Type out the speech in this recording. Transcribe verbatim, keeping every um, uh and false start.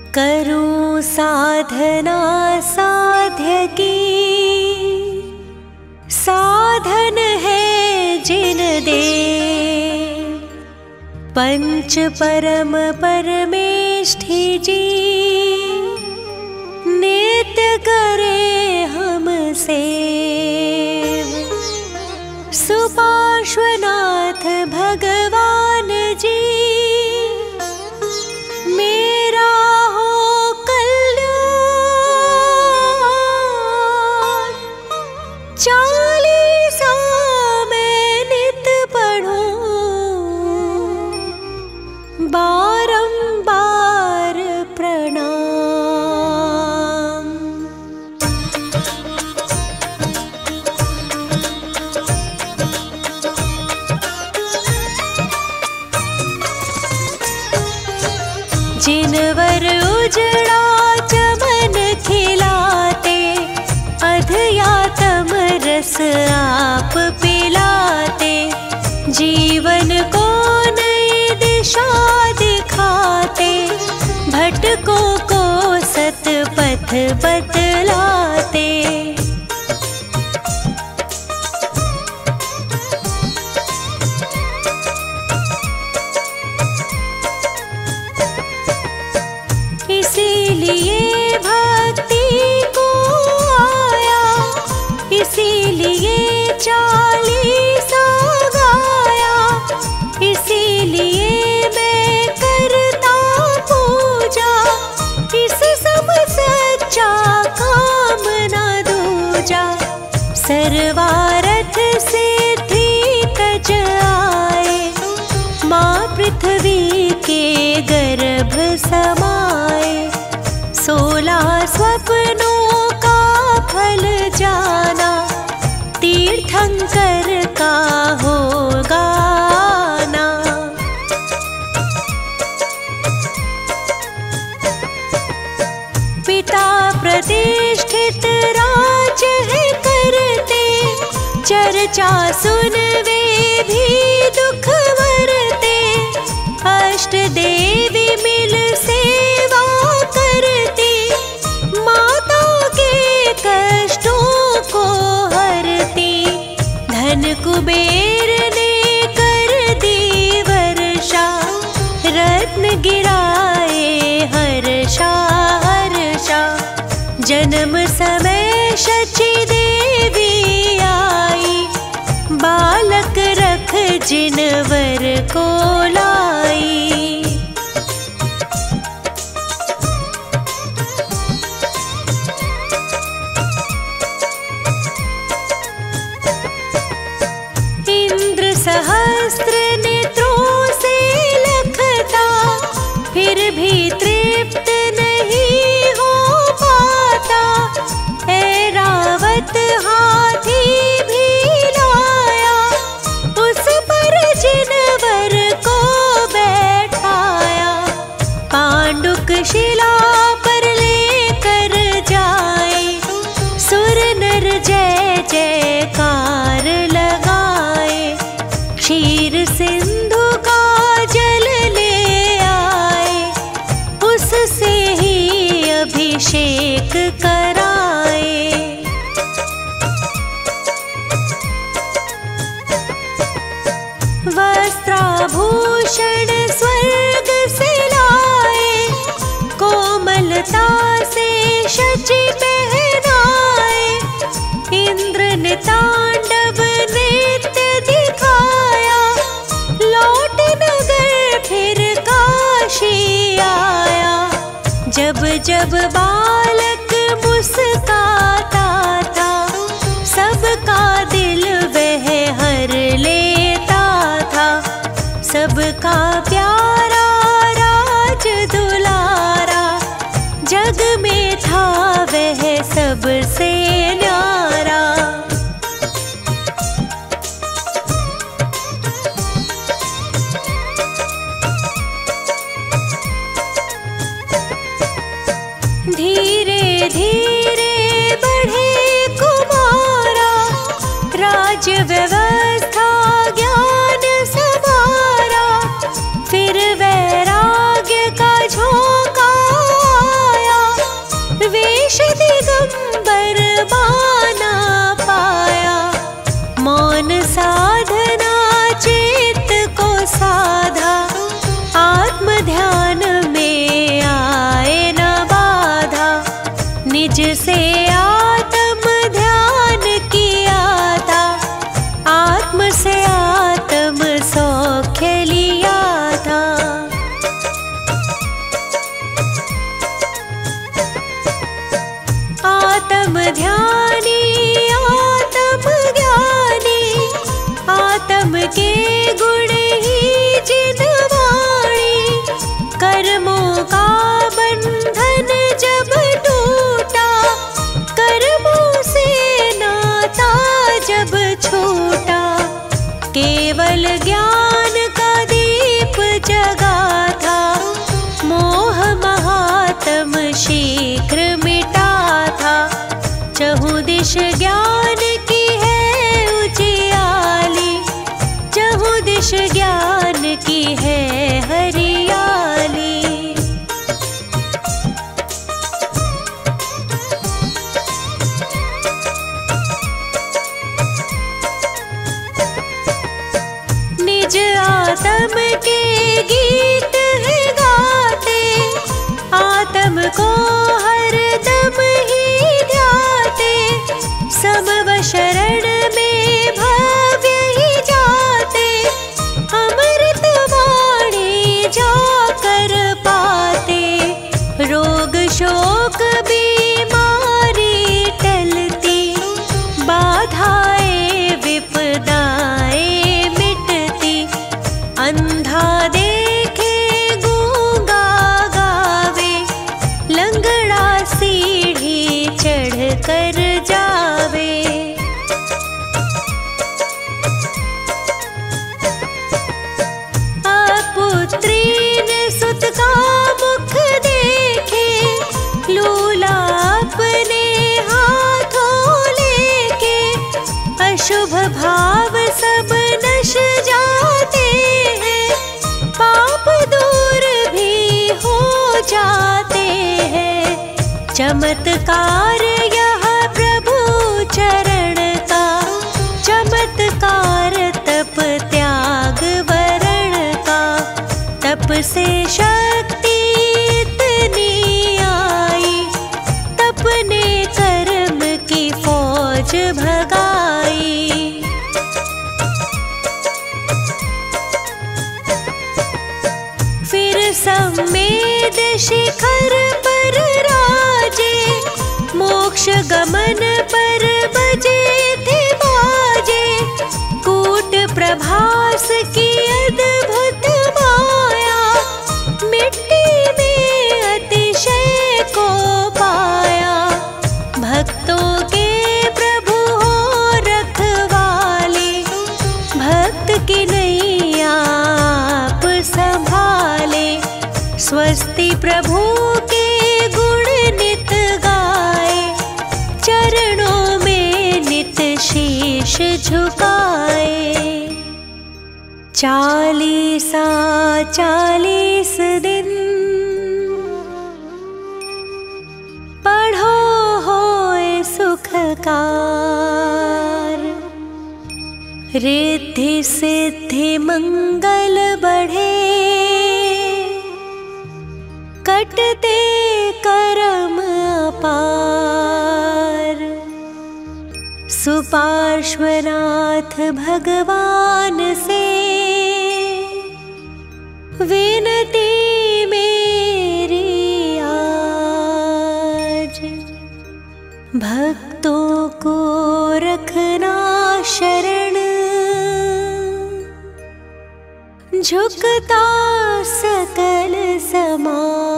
करूं साधना साध्य की, साधन है जिन दे। पंच परम परमेष्ठि जी, नित्य करे हमसे। सुपार्श्वनाथ भगवान जी, मेरा हो कल्याण। चालीसा मैं नित पढ़ूं, बारंबार प्रणाम। जिनवर उजड़ा चमन खिलाते, अधयातम रस आप पिलाते। जीवन को नई दिशा दिखाते, भटकों को सतपथ बतलाते। इसीलिए भक्ति को आया, इसीलिए चालीसा गाया। इसीलिए मैं करता पूजा, इस सब सच्चा काम न दूजा। सर्वारथ सिद्धि तज आए, माँ पृथ्वी के गर्भ समाए। सोलह स्वप्नों का फल जाना, तीर्थंकर का होगा आना। पिता प्रतिष्ठित राज है करते, चर्चा सुन वे भी दुख वरते। अष्ट देवी मिल सेवा करती, माता के कष्टों को हरती। धन कुबेर ने कर दी वर्षा, रत्न गिराए हर्षा हर्षा। जन्म समय शची देवी आई, बालक रख जिनवर को लाई। इंद्र सहस्त्र नेत्रों से लखता, फिर भी तृप्त नहीं हो पाता। ऐरावत हाथी भी लाया, उस पर जिनवर को बैठाया। पांडुक शिला पर लेकर जाए, सुर नर जय जयकार लगाए। क्षीर सिंधु का जल ले आए, उससे ही अभिषेक कराए। वस्त्राभूषण स्वर्ग से लाए, कोमलता से शची पहनाए। इंद्र ने तांडव नृत्य दिखाया, लौट नगर फिर काशी आया। जब जब बालक मुस्काता था, सबका दिल वह हर लेता था। सबका प्यारा राज दुलारा, जग में था वह सबसे न्यारा। धीरे धीरे बढ़े कुमारा, राज व्यवस्था ज्ञान सवारा। फिर वैराग्य का झोंका आत्म ध्यान में आए न बाधा, निज से आत्म ध्यान किया था, आत्म से आत्म सौख्य लिया था। आत्म ध्यानी आत्म ज्ञानी, आत्म के गुण ही जिन वाणी, कर्मों का बंधन जब टूटा, कर्मों से नाता जब छूटा, केवल ज्ञान का दीप जगा था, मोह महात्म शीघ्र मिटा था। चहुँ दिश ज्ञान की है उजियाली, चहुँ दिश ज्ञान की है हरियाली। निज आत्म के गीत है गाते, आत्म को हर दम ही ध्याते, समव शरण में भव्य ही जाते, अमृत वाणी जाकर पाते। रोग शोक बीमारी टलती, बाधाएं विपदाएं मिटती, अंधा देखे गूंगा गावे, लंगड़ा सीढ़ी चढ़ कर जावे। अपुत्रीन सुत का मुख देखे, लूला अपने हाथों लेके, अशुभ भाव सब नश जाते हैं, पाप दूर भी हो जाते हैं। चमत्कार यह प्रभु चरण का, चमत्कार तप त्याग वरण का, तप से शक्ति इतनी आई, तप ने कर्म की फौज भगाई। फिर सम्मेद शिखर पर राजे, मोक्ष गमन पर बजे थे बाजे, कूट प्रभास की अद्भुत माया, मिट्टी में अतिशय को पाया। भक्तों के प्रभु हो रखवाले, भक्त की नैया आप संभाले, स्वस्ति प्रभु के गुण नित गाए, चरणों में नित शीश झुकाए। चालीसा चालीस दिन पढ़ो होए सुखकार, रिद्धि सिद्धि मंगल बढ़े, कटते करम अपार। सुपार्श्वनाथ भगवान से विनती मेरी आज, भक्तों को रखना शरण, झुकता सकल समाज।